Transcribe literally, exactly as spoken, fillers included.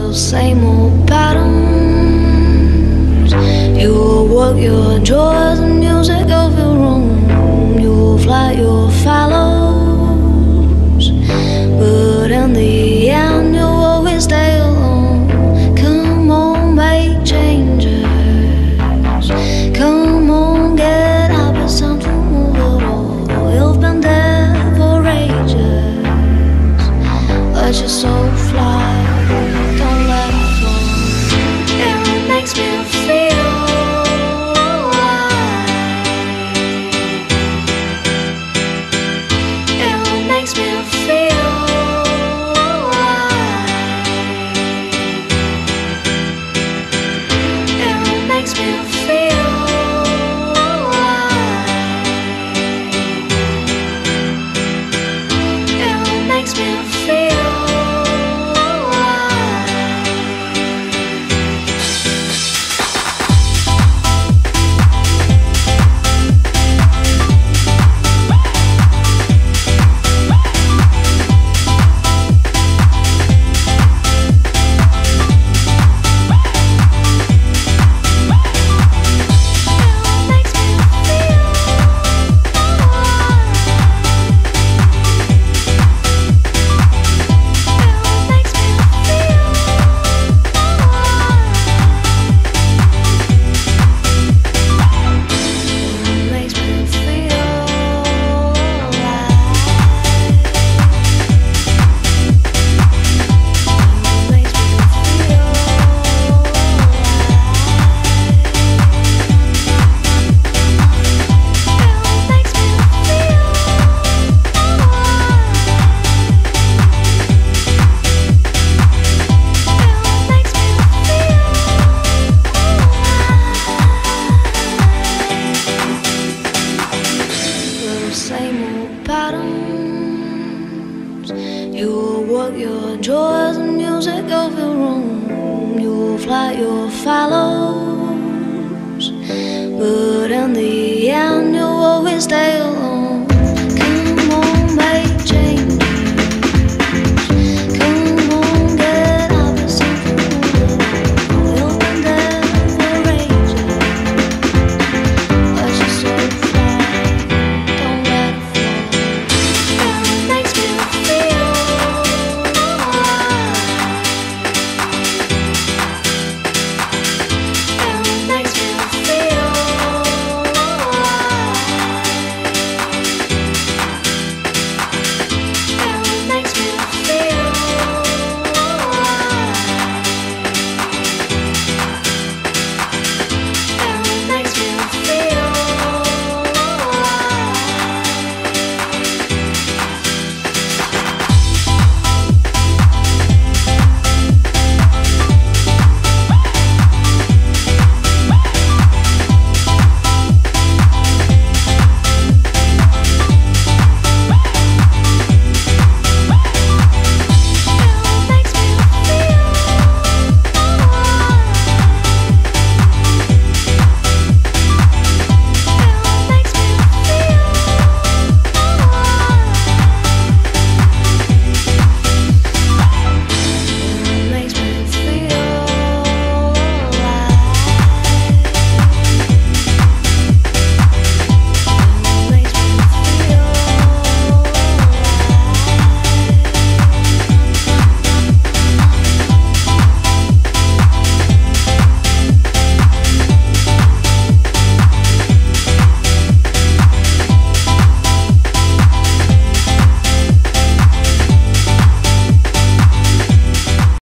The same old patterns. You will work your joys and music of your own. You will fly your fallows, but in the end you'll always stay alone. Come on, make changes. Come on, get up, it's time to move it all. You've been there for ages. Let your soul fly. Don't let it fall. It makes me feel alive. It makes me feel alive. It makes me feel alive. It makes me feel same old patterns. You will work your joys and music of your own. You will fly your fallows, but in the end you'll always stay alone.